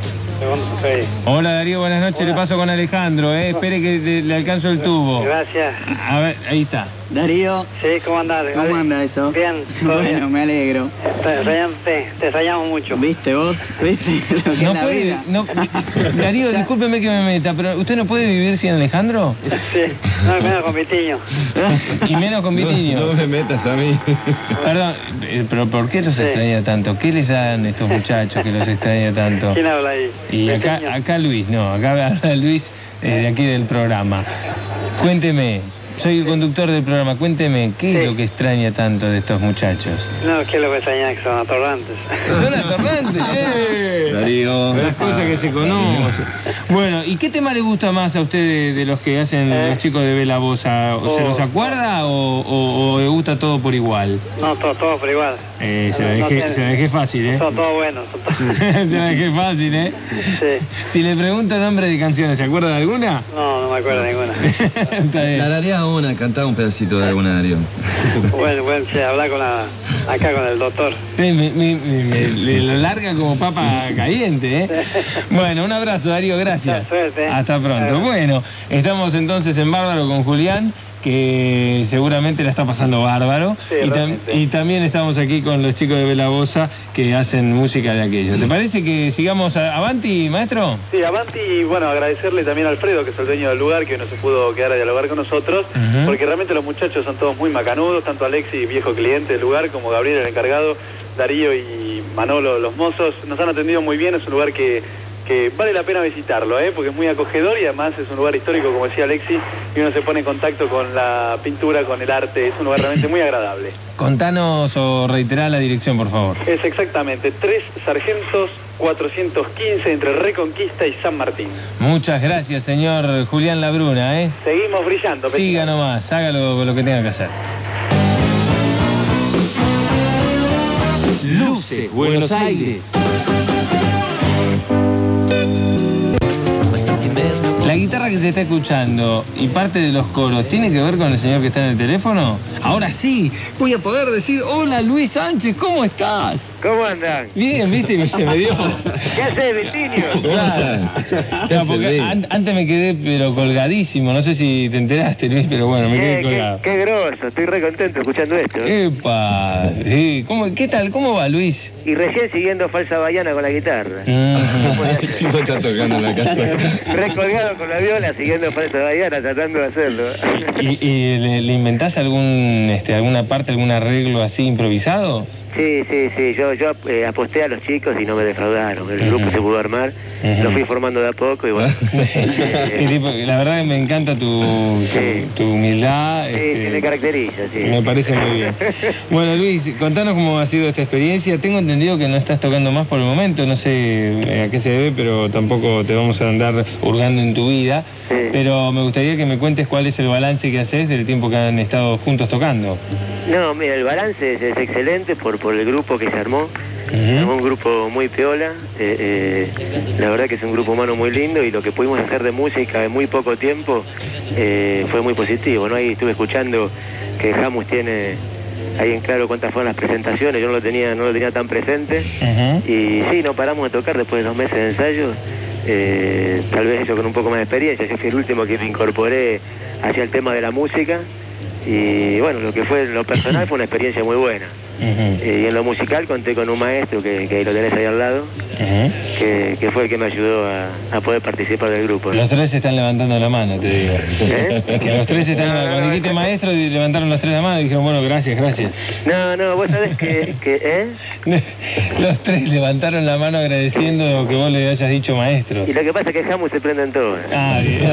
Hola Darío, buenas noches, le paso con Alejandro, espere que le alcanzo el tubo. Gracias. A ver, ahí está. Darío. Sí, ¿cómo andás? ¿Cómo anda eso? Bien. Bueno, me alegro. Te extrañamos mucho. ¿Viste vos? ¿Viste lo que No es la puede, vida? no, Darío, discúlpeme que me meta, pero ¿usted no puede vivir sin Alejandro? Sí, no, menos con Vitiño. Y menos con Vitiño. No me metas a mí. Perdón, pero ¿por qué los extraña tanto? ¿Qué les dan estos muchachos que los extraña tanto? ¿Quién habla ahí? Y acá Luis, acá habla Luis de aquí del programa. Cuénteme, soy el conductor del programa, cuénteme, ¿qué es lo que extraña tanto de estos muchachos? No, ¿qué es lo que extraña? Que son atorrantes. ¿Son atorrantes? Darío. Las cosas que se conocen. Bueno, ¿y qué tema le gusta más a usted de los que hacen los chicos de Bela Bosa? ¿Se los acuerda o le gusta todo por igual? No, todo por igual. Se la dejé fácil, Son todos buenos. Se la dejé fácil, Sí. Si le pregunto nombre de canciones, ¿se acuerda de alguna? No me acuerdo de ninguna. Está bien. Tarareaba una, cantaba un pedacito de alguna, Darío. Bueno, habla acá con el doctor. Le lo larga como papa caliente, Bueno, un abrazo, Darío, gracias. Suerte. Hasta pronto. Bueno, estamos entonces en Bárbaro con Julián, que seguramente la está pasando bárbaro. Sí, y también estamos aquí con los chicos de Bela Bosa que hacen música de aquello. ¿Te parece que sigamos avanti, maestro? Sí, avanti, y bueno, agradecerle también a Alfredo, que es el dueño del lugar, que no se pudo quedar a dialogar con nosotros, porque realmente los muchachos son todos muy macanudos, tanto Alexi, viejo cliente del lugar, como Gabriel, el encargado, Darío y Manolo, los mozos, nos han atendido muy bien. Es un lugar que vale la pena visitarlo, porque es muy acogedor y además es un lugar histórico, como decía Alexi, y uno se pone en contacto con la pintura, con el arte. Es un lugar realmente muy agradable. Contanos o reiterá la dirección, por favor. Es exactamente 3 Sargentos 415 entre Reconquista y San Martín. Muchas gracias, señor Julián Labruna, Seguimos brillando. Siga nomás, hágalo lo que tenga que hacer. Luces, Buenos Aires. La guitarra que se está escuchando y parte de los coros, ¿tiene que ver con el señor que está en el teléfono? Ahora sí, voy a poder decir, hola Luis Sánchez, ¿cómo estás? ¿Cómo andan? Bien, viste, se me dio. ¿Qué haces, Vitiño? Claro, porque antes me quedé pero colgadísimo, no sé si te enteraste, Luis, pero bueno, me quedé colgado. Qué grosso, estoy re contento escuchando esto. ¡Epa! ¿Qué tal? ¿Cómo va, Luis? Y recién siguiendo Falsa Bahiana con la guitarra. ¿Qué tipo está tocando en la casa? Recolgado con la viola, siguiendo Falsa Bahiana, tratando de hacerlo. ¿Y le inventás alguna parte, algún arreglo así improvisado? Sí, yo aposté a los chicos y no me defraudaron. El grupo se pudo armar, lo fui formando de a poco y bueno. La verdad que me encanta tu humildad. Sí, me caracteriza, sí. Me parece muy bien. Bueno, Luis, contanos cómo ha sido esta experiencia. Tengo entendido que no estás tocando más por el momento, no sé a qué se debe, pero tampoco te vamos a andar hurgando en tu vida. Sí. Pero me gustaría que me cuentes cuál es el balance que haces del tiempo que han estado juntos tocando. No, mira, el balance es excelente por el grupo que se armó. Se armó un grupo muy piola. La verdad que es un grupo humano muy lindo y lo que pudimos hacer de música en muy poco tiempo fue muy positivo, ¿no? Ahí estuve escuchando Jamus tiene ahí en claro cuántas fueron las presentaciones, yo no lo tenía tan presente. Y sí, no paramos de tocar después de 2 meses de ensayo. Tal vez yo con un poco más de experiencia, yo fui el último que me incorporé hacia el tema de la música. Y bueno, lo que fue en lo personal fue una experiencia muy buena. Y en lo musical conté con un maestro, que ahí lo tenés ahí al lado, que fue el que me ayudó a poder participar del grupo. Los 3 están levantando la mano, te digo. Que los 3 están, cuando dijiste maestro, levantaron los 3 la mano y dijeron, bueno, gracias. No, vos sabés que Los 3 levantaron la mano agradeciendo que vos le hayas dicho maestro. Y lo que pasa es que Jamus se prende en todo. Ah, bien.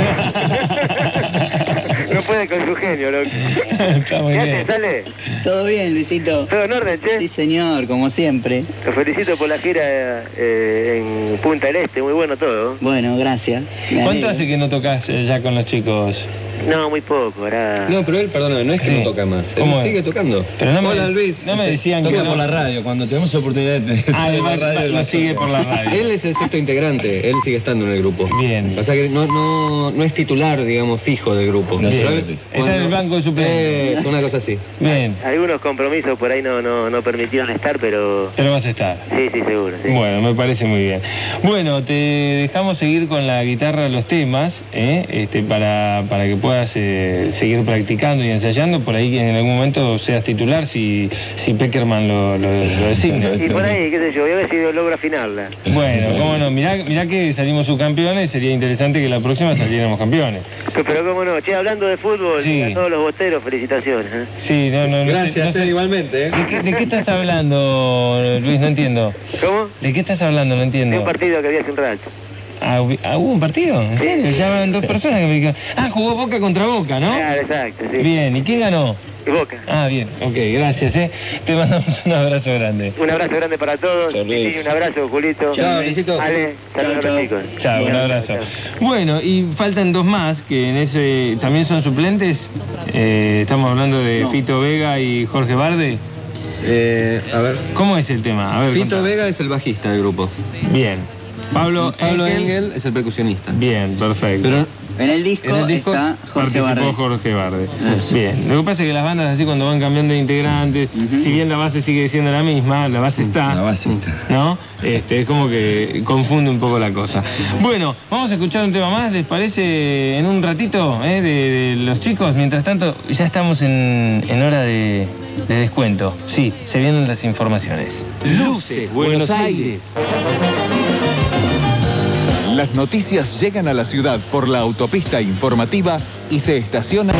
No puede con su genio, loco. Está muy bien. ¿Sale? Todo bien, Luisito. ¿Todo en orden, che? Sí, señor, como siempre. Te felicito por la gira en Punta del Este, muy bueno todo. Bueno, gracias. ¿Cuánto hace que no tocas ya con los chicos? No, muy poco, ahora... No, pero él, perdóname, no es que no toca más, él sigue tocando. Pero no Hola, Luis. No me decían que toca por la radio, cuando tenemos oportunidad de la radio, lo sigue por la radio. Él es el 6º integrante, él sigue estando en el grupo. Bien. Pasa que no es titular, digamos, fijo del grupo. No, está en el banco de suplentes. Una cosa así. Bien. Algunos compromisos por ahí no permitieron estar, pero... Pero vas a estar. Sí, seguro. Sí. Bueno, me parece muy bien. Bueno, te dejamos seguir con la guitarra los temas, para que puedas seguir practicando y ensayando, por ahí que en algún momento seas titular si Peckerman lo designa. Y por ahí, qué sé yo, voy a ver si logra afinarla. Bueno, cómo no, mirá que salimos subcampeones, sería interesante que la próxima saliéramos campeones. Pero cómo no, che, hablando de fútbol, sí. A todos los boteros, felicitaciones. Sí, no gracias, sé, igualmente. ¿De qué estás hablando, Luis? No entiendo. ¿Cómo? ¿De qué estás hablando? No entiendo. De un partido que había hace un rato. ¿Hubo un partido? ¿En serio? Ya van 2 personas que me dijeron. Jugó Boca contra Boca, ¿no? Claro, exacto, sí. Bien, ¿y quién ganó? Boca. Bien, ok, gracias, Te mandamos un abrazo grande. Un abrazo grande para todos. Chau, Luis. Sí, un abrazo, Julito. Chao, Luisito. Ale, saludos a los chicos. Chao, un abrazo. Bueno, y faltan 2 más, que en ese también son suplentes. Estamos hablando de Fito Vega y Jorge Barde. A ver. ¿Cómo es el tema? A ver, Fito Vega es el bajista del grupo. Bien. Pablo Engel es el percusionista. Bien, perfecto. Pero en el disco está Jorge Barde. Bien, lo que pasa es que las bandas así cuando van cambiando de integrantes, si bien la base sigue siendo la misma, la base está, ¿no? Es como que confunde un poco la cosa. Bueno, vamos a escuchar un tema más, ¿les parece? En un ratito, de los chicos. Mientras tanto, ya estamos en hora de descuento. Sí, se vienen las informaciones. Luces, Buenos Aires. Las noticias llegan a la ciudad por la autopista informativa y se estacionan...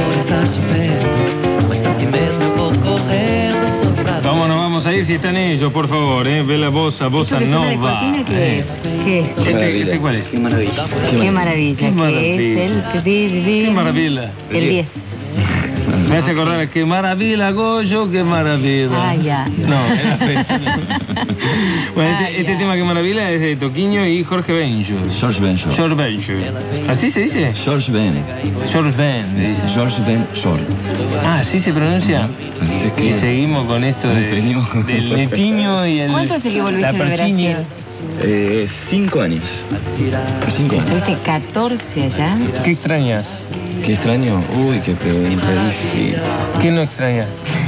Vamos a ir si están ellos, por favor, Ve la bossa nova. ¿Qué es? ¿Este cuál es? Qué maravilla. Qué maravilla. Qué maravilla. El 10. Me hace acordar a qué maravilla, Goyo, qué maravilla. Ya. No, era feo. Bueno, este tema qué maravilla es de Toquinho y Jorge Benjur. George Benjur. ¿Así se dice? George Ben. George Ben. ¿Así se pronuncia? Así es que... Y seguimos con esto del Netiño y el... ¿Cuánto hace que volviste de Brasil? 5 años. 5 años. ¿Estuviste 14 allá? ¿Qué extrañas? ¿Qué extraño? Uy, qué pregunta difícil. ¿Qué no extraña?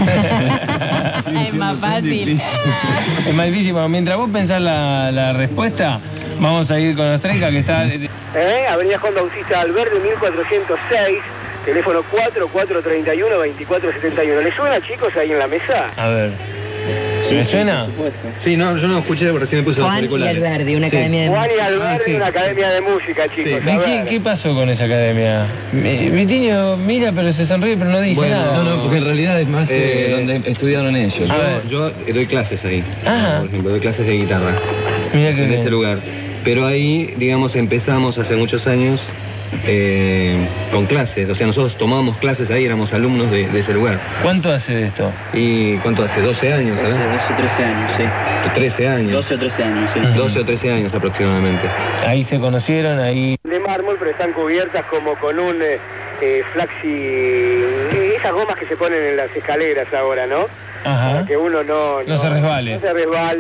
Es más fácil. Es más difícil. Bueno, mientras vos pensás la respuesta, vamos a ir con Ostrenka, que está... Avenida Juan Bautista Alberdi, 1406, teléfono 4431-2471. ¿Le suena, chicos, ahí en la mesa? A ver. ¿Me suena? Sí, no, yo no escuché porque recién me puse los auriculares. Juan y Alberdi, una academia de música. Juan y Alberdi, una academia de música, chicos. ¿Qué pasó con esa academia? Vitiño mira, pero se sonríe, pero no dice nada. No, porque en realidad es más donde estudiaron ellos. Yo doy clases ahí. Por ejemplo, doy clases de guitarra. Mira que en ese lugar. Pero ahí, digamos, empezamos hace muchos años con clases, o sea, nosotros tomábamos clases ahí, éramos alumnos de ese lugar. ¿Cuánto hace de esto? ¿Y cuánto hace? 12 años, ¿sabes? 12 o 13 años, sí. 13 años. 12 o 13 años, sí. 12 o 13 años aproximadamente. Ahí se conocieron, ahí... De mármol, pero están cubiertas como con un flaxi... Esas gomas que se ponen en las escaleras ahora, ¿no? Ajá. Para que uno no se resbale. No se resbale.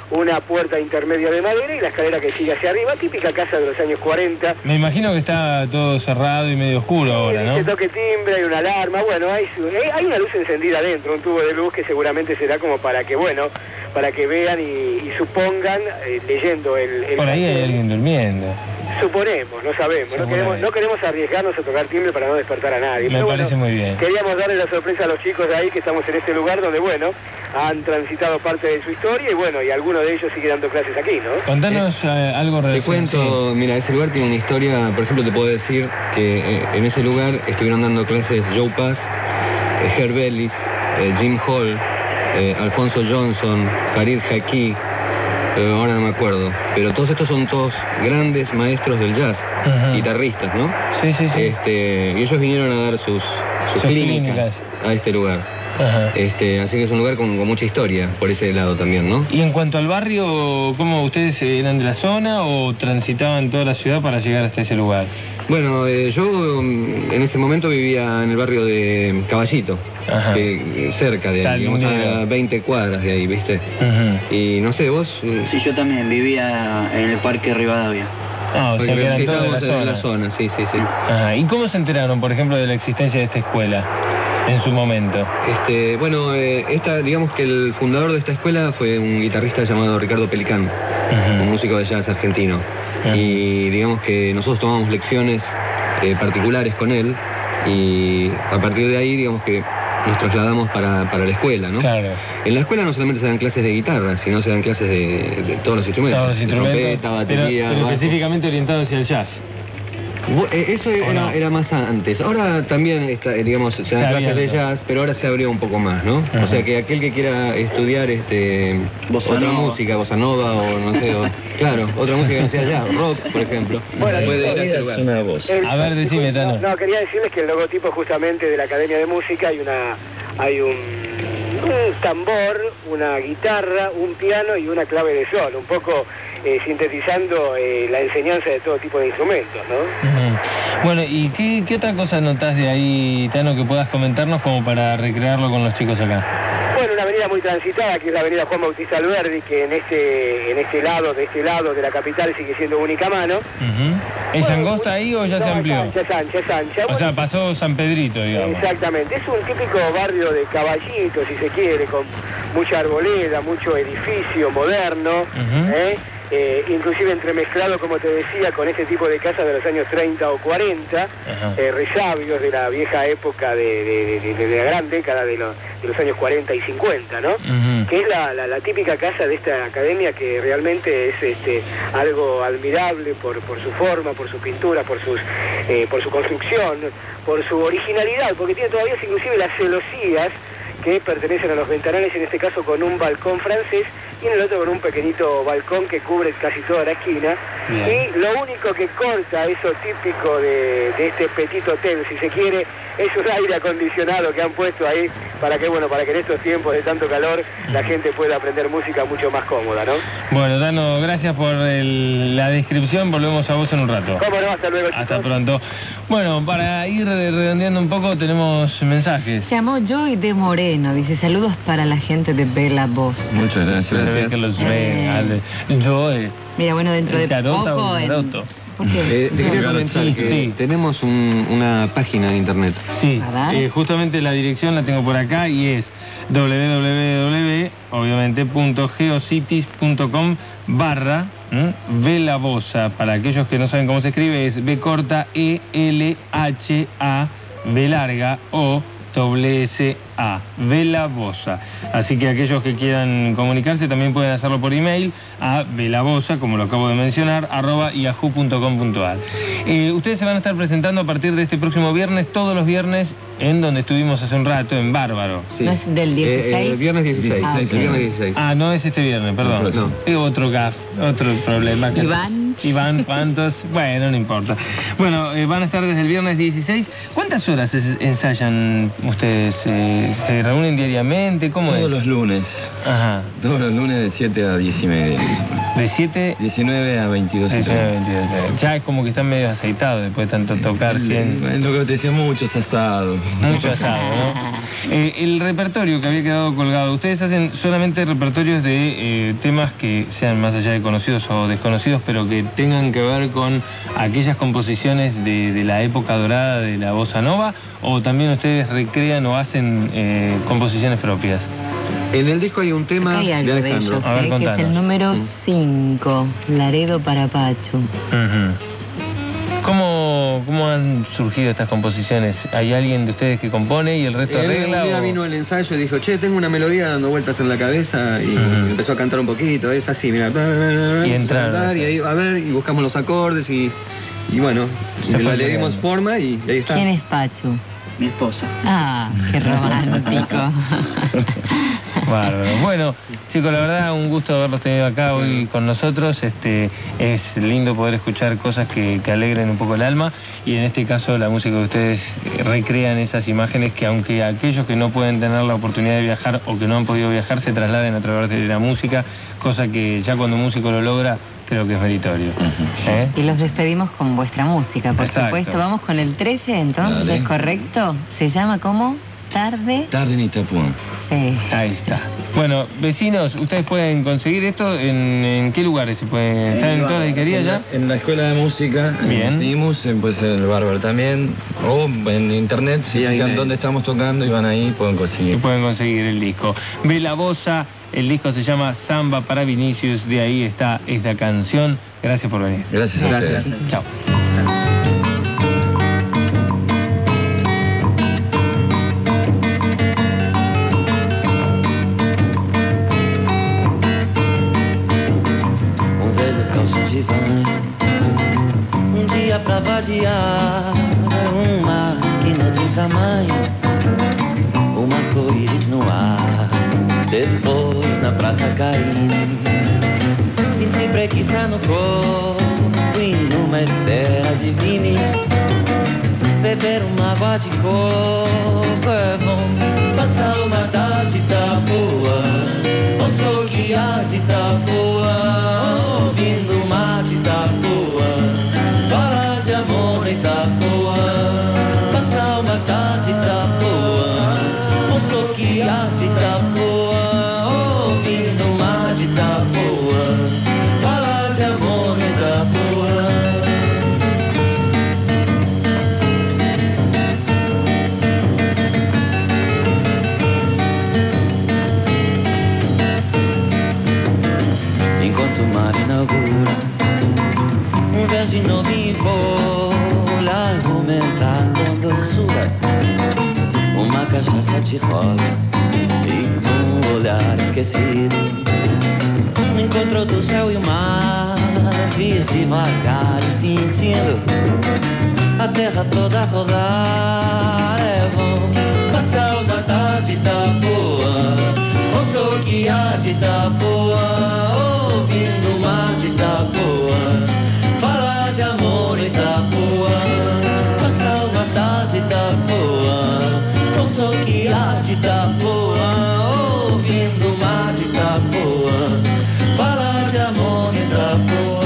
una puerta intermedia de madera y la escalera que sigue hacia arriba, típica casa de los años 40. Me imagino que está todo cerrado y medio oscuro ahora, ¿no? Se toque timbre, hay una alarma, bueno, hay una luz encendida adentro, un tubo de luz que seguramente será como para que, bueno, para que vean y supongan, leyendo el Por ahí hay alguien durmiendo. Suponemos, no sabemos, no queremos arriesgarnos a tocar timbre para no despertar a nadie. Me parece muy bien. Queríamos darle la sorpresa a los chicos de ahí que estamos en este lugar donde, bueno, han transitado parte de su historia y bueno, y algunos de ellos siguen dando clases aquí, ¿no? Contanos algo relacionado. Te cuento, mira, ese lugar tiene una historia, por ejemplo, te puedo decir que en ese lugar estuvieron dando clases Joe Pass, Herb Ellis, Jim Hall, Alfonso Johnson, Farid Haki, ahora no me acuerdo, pero todos estos son todos grandes maestros del jazz, guitarristas, ¿no? Sí, sí, sí. Y ellos vinieron a dar sus clínicas a este lugar. Así que es un lugar con mucha historia por ese lado también, ¿no? Y en cuanto al barrio, ¿cómo ustedes eran de la zona o transitaban toda la ciudad para llegar hasta ese lugar? Bueno, yo en ese momento vivía en el barrio de Caballito, cerca de ahí, digamos a 20 cuadras de ahí, ¿viste? Y no sé, vos... Sí, yo también vivía en el Parque Rivadavia. Ah, o sea que eran todos de la zona, sí. ¿Y cómo se enteraron, por ejemplo, de la existencia de esta escuela en su momento? Digamos que el fundador de esta escuela fue un guitarrista llamado Ricardo Pelicán, un músico de jazz argentino. Y digamos que nosotros tomamos lecciones particulares con él y a partir de ahí digamos que nos trasladamos para la escuela, ¿no? Claro. En la escuela no solamente se dan clases de guitarra, sino se dan clases de todos los instrumentos. Todos los instrumentos, trompeta, batería, pero específicamente orientado hacia el jazz. Eso era más antes. Ahora también, digamos, se dan clases de jazz, pero ahora se abrió un poco más, ¿no? O sea que aquel que quiera estudiar otra música, bossa nova o no sé, claro, otra música que no sea jazz, rock, por ejemplo, puede ir a este lugar. Una voz. A ver, decime, Tano. No, quería decirles que el logotipo justamente de la Academia de Música hay un tambor, una guitarra, un piano y una clave de sol, un poco sintetizando la enseñanza de todo tipo de instrumentos, ¿no? Bueno, ¿y qué otra cosa notás de ahí, Tano, que puedas comentarnos como para recrearlo con los chicos acá? Bueno, una avenida muy transitada, que es la avenida Juan Bautista Alberdi, que de este lado de la capital sigue siendo única mano. ¿Es angosta ahí o ya se amplió? Es ancha. O sea, pasó San Pedrito, digamos. Exactamente, es un típico barrio de Caballito, si se quiere, con mucha arboleda, mucho edificio moderno, inclusive entremezclado, como te decía, con este tipo de casas de los años 30 o 40, resabios de la vieja época de la gran década de los años 40 y 50, ¿no? Que es la típica casa de esta academia, que realmente es algo admirable por su forma, por su pintura, por su construcción, por su originalidad, porque tiene todavía inclusive las celosías que pertenecen a los ventanales, en este caso con un balcón francés y en el otro con un pequeñito balcón que cubre casi toda la esquina. Bien. Y lo único que corta eso típico de este petit hotel, si se quiere, es un aire acondicionado que han puesto ahí para que en estos tiempos de tanto calor la gente pueda aprender música mucho más cómoda, ¿no? Bueno, Tano, gracias por la descripción, volvemos a vos en un rato. Cómo no, hasta luego, chicos. Hasta pronto. Bueno, para ir redondeando un poco, tenemos mensajes. Se llamó Joy de Moreno, dice saludos para la gente de Bella Voz. Muchas gracias. Que los ven, Joy. Mira, bueno, dentro de poco... Te quería comentar que tenemos una página en internet. Sí, justamente la dirección la tengo por acá y es www.geocities.com/Velabosa. Para aquellos que no saben cómo se escribe, es B corta ELHA, B larga O WSA, Velabosa. Así que aquellos que quieran comunicarse también pueden hacerlo por email a velabosa, como lo acabo de mencionar, @yahoo.com.ar. Ustedes se van a estar presentando a partir de este próximo viernes, todos los viernes, en donde estuvimos hace un rato, en Bárbaro. Sí. ¿No es del 16? El viernes 16. Okay. El viernes 16. Ah, no es este viernes, perdón. No. Otro gaf, otro problema. Iván, ¿cuántos? Bueno, no importa. Bueno, van a estar desde el viernes 16. ¿Cuántas horas ensayan ustedes, ¿Se reúnen diariamente? ¿Cómo es? Todos los lunes. Ajá. Todos los lunes de 7 a 10 y media. ¿De 7? 19 a 22 y 19 a 22. Ya es como que están medio aceitados después de tanto tocar. Es lo que te decía, muchos asados. Mucho asado, ¿no? El repertorio que había quedado colgado, ¿ustedes hacen solamente repertorios de temas que sean más allá de conocidos o desconocidos, pero que tengan que ver con aquellas composiciones de la época dorada de la bossa nova? ¿O también ustedes recrean o hacen composiciones propias? En el disco hay un tema hay algo de Alejandro. de ellos, que es el número 5, Laredo para Pachu. ¿Cómo han surgido estas composiciones? ¿Hay alguien de ustedes que compone y el resto arregla? Un día vino el ensayo y dijo, che, tengo una melodía dando vueltas en la cabeza, y empezó a cantar un poquito, es así, mira. Y entraron. Y ahí, a ver, y buscamos los acordes y bueno, le dimos forma y ahí está. ¿Quién es Pachu? Mi esposa. Ah, qué romántico. Bárbaro. Bueno, chicos, la verdad, un gusto haberlos tenido acá hoy con nosotros. Es lindo poder escuchar cosas que alegren un poco el alma, y en este caso la música que ustedes recrean esas imágenes que, aunque aquellos que no pueden tener la oportunidad de viajar o que no han podido viajar, se trasladen a través de la música, cosa que ya cuando un músico lo logra, creo que es meritorio. Y los despedimos con vuestra música, por Exacto. supuesto. Vamos con el 13, entonces, Dale. ¿correcto? ¿Se llama cómo? ¿Tarde? Tarde en Itapúa. Sí. Ahí está. Bueno, vecinos, ustedes pueden conseguir esto en qué lugares se pueden. ¿Están en toda la disquería ya? En la escuela de música. Bien. Vimos, puede ser en el Bárbaro también. O en internet, si fijan dónde estamos tocando y van ahí, pueden conseguir. Y pueden conseguir el disco. Ve la bossa, el disco se llama Samba para Vinicius, de ahí está esta canción. Gracias por venir. Gracias a ustedes. Chao. Um dia pra vadiar, uma máquina de tamanho, uma arco-íris no ar, depois na praça cair, senti preguiça no corpo e numa esteira de vime, beber uma água de coco é bom, passar uma tarde da boa, ou sou guia de Itapuã, ouvindo o mar de Itapuã, fala de amor em Itapuã, passar uma tarde da boa, ou sou guia de Itapuã, ouvindo o mar de Itapuã, fala de amor em Itapuã. Enquanto o mar inaugura um verso novo e vou argumentar com doçura, uma cachaça te rola e com um olhar esquecido, no encontro do céu e o mar, vir devagar e sentindo a terra toda rodar. É bom passar uma tarde da boa, ou sou guia de Itapuã, ouvindo o mar de Itapuã, falar de amor em Itapuã, passar uma tarde da boa, ou sou guia de Itapuã, ouvindo o mar de Itapuã, falar de amor em Itapuã.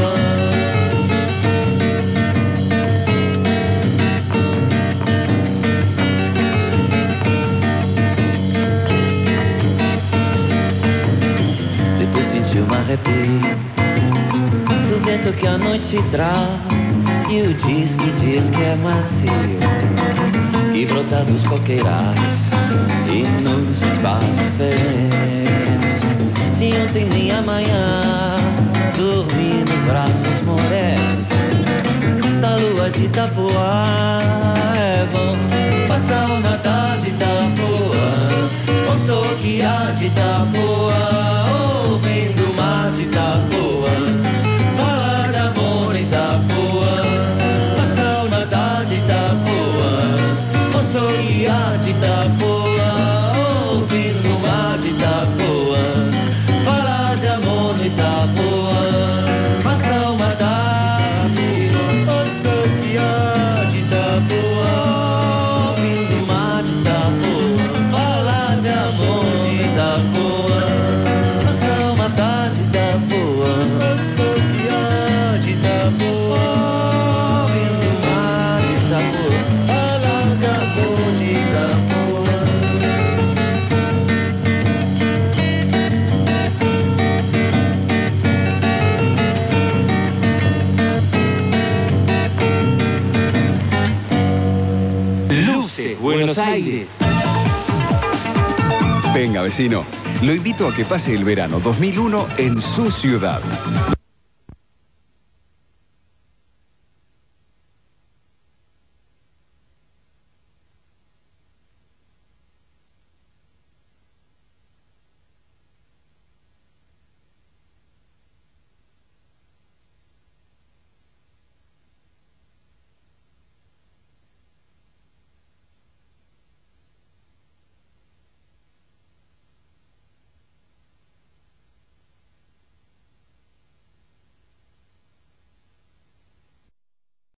Um arrepio do vento que a noite traz, e o diz que é macio, que brota dos coqueirais e nos espaços serenos. Se ontem nem amanhã dormi nos braços morenos da lua de Itapuã. É bom passar uma tarde da boa, ou sou guia de Itapuã, ouvindo o mar de Itapuã, falar de amor em Itapuã, passar uma tarde da boa, ou sou guia de Itapuã, ouvindo o mar de Itapuã, falar de amor em Itapuã, passar uma tarde, ou sou guia de Itapuã, ouvindo o mar de Itapuã, falar Buenos Aires. Venga, vecino, lo invito a que pase el verano 2001 en su ciudad.